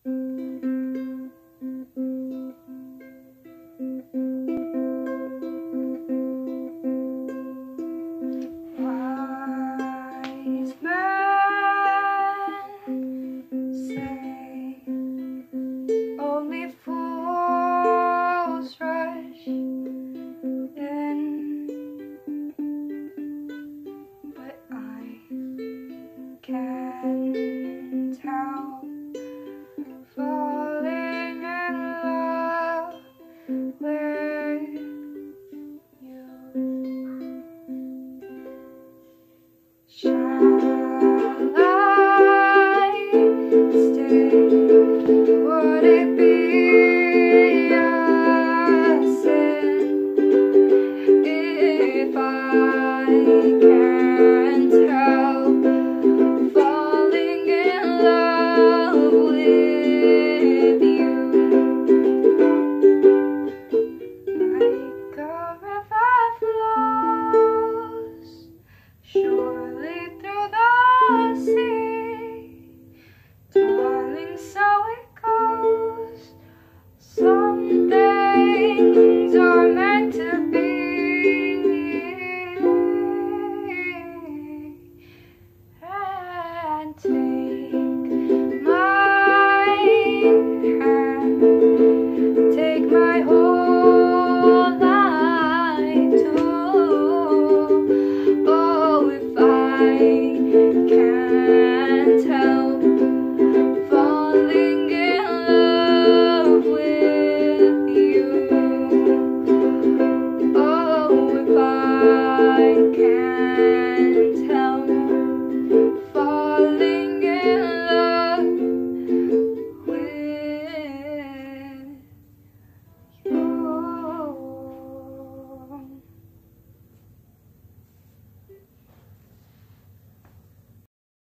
Wise men say only fools rush in, but I can't help falling in love with you. Shall I stay? Would it be a sin if I can't help falling in love with